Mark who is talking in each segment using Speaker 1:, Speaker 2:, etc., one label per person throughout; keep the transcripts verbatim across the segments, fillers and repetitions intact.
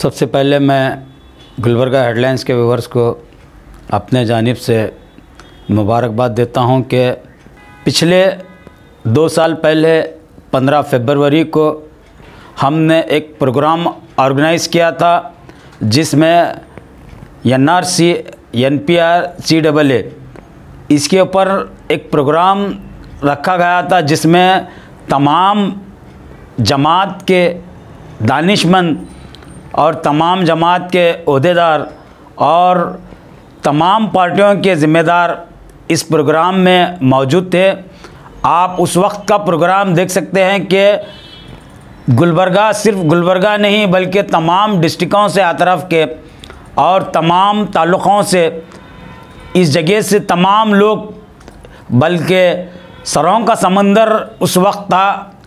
Speaker 1: सबसे पहले मैं गुलबर्गा हेडलाइंस के व्यूअर्स को अपने जानिब से मुबारकबाद देता हूं कि पिछले दो साल पहले पंद्रह फरवरी को हमने एक प्रोग्राम ऑर्गेनाइज़ किया था जिसमें N R C N P R C double A इसके ऊपर एक प्रोग्राम रखा गया था जिसमें तमाम जमात के दानिशमंद और तमाम जमात के ओहदेदार और तमाम पार्टियों के ज़िम्मेदार इस प्रोग्राम में मौजूद थे। आप उस वक्त का प्रोग्राम देख सकते हैं कि गुलबर्गा सिर्फ गुलबर्गा नहीं बल्कि तमाम डिस्ट्रिक्टों से अतरफ के और तमाम ताल्लुक़ों से इस जगह से तमाम लोग, बल्कि सरों का समंदर उस वक्त था,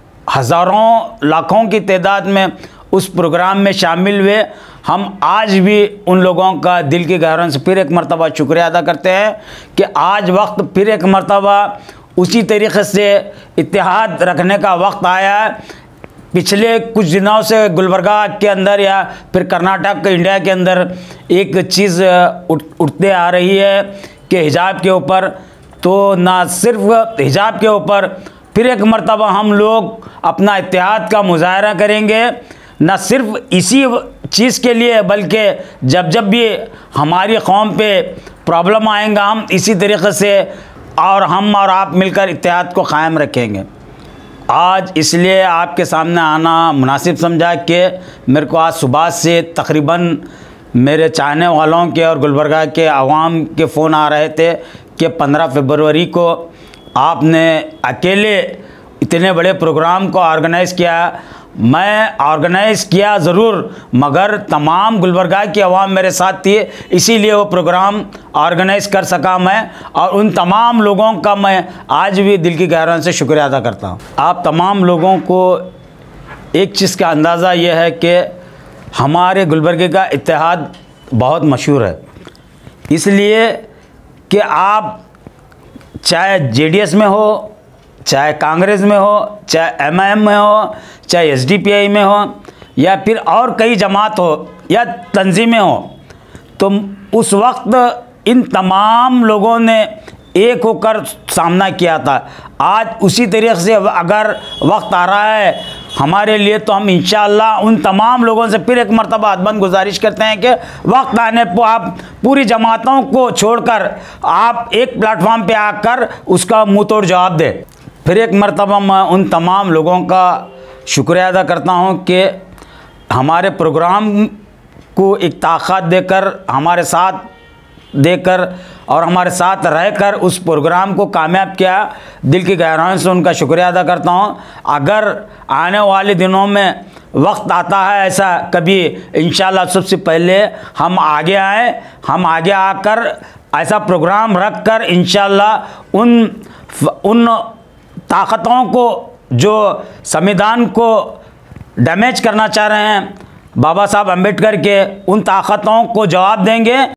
Speaker 1: हज़ारों लाखों की तादाद में उस प्रोग्राम में शामिल हुए। हम आज भी उन लोगों का दिल की गहराइयों से फिर एक मरतबा शुक्रिया अदा करते हैं कि आज वक्त फिर एक मरतबा उसी तरीक़े से इत्तेहाद रखने का वक्त आया है। पिछले कुछ दिनों से गुलबर्गा के अंदर या फिर कर्नाटक इंडिया के अंदर एक चीज़ उठ उठते आ रही है कि हिजाब के ऊपर, तो ना सिर्फ हिजाब के ऊपर फिर एक मरतबा हम लोग अपना इत्तेहाद का मुजाहरा करेंगे, न सिर्फ इसी चीज़ के लिए बल्कि जब जब भी हमारी कौम पे प्रॉब्लम आएगा हम इसी तरीक़े से और हम और आप मिलकर इत्तेहाद को क़ायम रखेंगे। आज इसलिए आपके सामने आना मुनासिब समझा कि मेरे को आज सुबह से तकरीबन मेरे चाहने वालों के और गुलबर्गा के आवाम के फ़ोन आ रहे थे कि पंद्रह फरवरी को आपने अकेले इतने बड़े प्रोग्राम को ऑर्गेनाइज़ किया। मैं ऑर्गेनाइज़ किया ज़रूर, मगर तमाम गुलबर्गा की आवाम मेरे साथ थी, इसीलिए वो प्रोग्राम ऑर्गेनाइज़ कर सका मैं, और उन तमाम लोगों का मैं आज भी दिल की गहराइयों से शुक्रिया अदा करता हूँ। आप तमाम लोगों को एक चीज़ का अंदाज़ा ये है कि हमारे गुलबर्गे का इत्तेहाद बहुत मशहूर है, इसलिए कि आप चाहे जे डी एस में हो, चाहे कांग्रेस में हो, चाहे एम आई एम में हो, चाहे एस डी पी आई में हो, या फिर और कई जमात हो या तंजीमें हो, तो उस वक्त इन तमाम लोगों ने एक होकर सामना किया था। आज उसी तरीक़े से अगर वक्त आ रहा है हमारे लिए, तो हम इंशाअल्लाह उन तमाम लोगों से फिर एक मरतबा अदबन गुजारिश करते हैं कि वक्त आने पर आप पूरी जमातों को छोड़कर आप एक प्लेटफॉर्म पे आकर उसका मुँह तोड़ जवाब दें। फिर एक मरतबा मैं उन तमाम लोगों का शुक्रिया अदा करता हूँ कि हमारे प्रोग्राम को एक ताकत देकर, हमारे साथ देकर और हमारे साथ रहकर उस प्रोग्राम को कामयाब किया। दिल की गहराइयों से उनका शुक्रिया अदा करता हूँ। अगर आने वाले दिनों में वक्त आता है ऐसा कभी, इंशाल्लाह सबसे पहले हम आगे आए, हम आगे आकर ऐसा प्रोग्राम रख कर इंशाल्लाह उन उन ताकतों को जो संविधान को डैमेज करना चाह रहे हैं बाबा साहब अम्बेडकर के, उन ताकतों को जवाब देंगे।